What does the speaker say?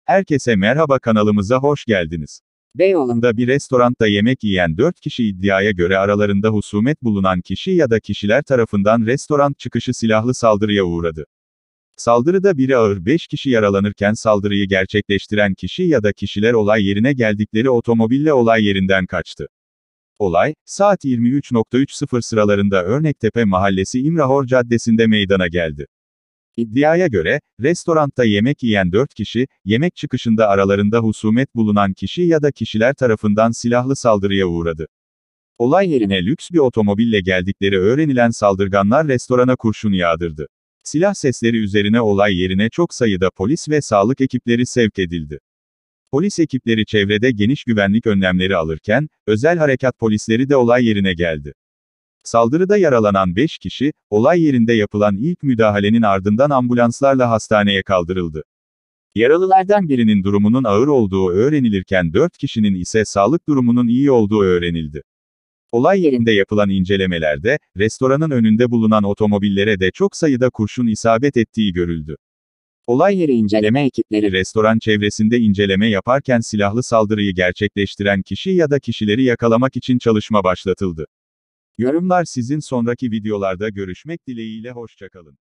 Herkese merhaba, kanalımıza hoş geldiniz. Beyoğlu'nda bir restoranda yemek yiyen 4 kişi, iddiaya göre aralarında husumet bulunan kişi ya da kişiler tarafından restoran çıkışı silahlı saldırıya uğradı. Saldırıda biri ağır, 5 kişi yaralanırken saldırıyı gerçekleştiren kişi ya da kişiler olay yerine geldikleri otomobille olay yerinden kaçtı. Olay, saat 23.30 sıralarında Örnektepe Mahallesi İmrahor Caddesi'nde meydana geldi. İddiaya göre, restoranda yemek yiyen 4 kişi, yemek çıkışında aralarında husumet bulunan kişi ya da kişiler tarafından silahlı saldırıya uğradı. Olay yerine lüks bir otomobille geldikleri öğrenilen saldırganlar restorana kurşun yağdırdı. Silah sesleri üzerine olay yerine çok sayıda polis ve sağlık ekipleri sevk edildi. Polis ekipleri çevrede geniş güvenlik önlemleri alırken, özel harekat polisleri de olay yerine geldi. Saldırıda yaralanan 5 kişi, olay yerinde yapılan ilk müdahalenin ardından ambulanslarla hastaneye kaldırıldı. Yaralılardan birinin durumunun ağır olduğu öğrenilirken 4 kişinin ise sağlık durumunun iyi olduğu öğrenildi. Olay yerinde yapılan incelemelerde, restoranın önünde bulunan otomobillere de çok sayıda kurşun isabet ettiği görüldü. Olay yeri inceleme ekipleri restoran çevresinde inceleme yaparken silahlı saldırıyı gerçekleştiren kişi ya da kişileri yakalamak için çalışma başlatıldı. Yorumlar sizin. Sonraki videolarda görüşmek dileğiyle, hoşça kalın.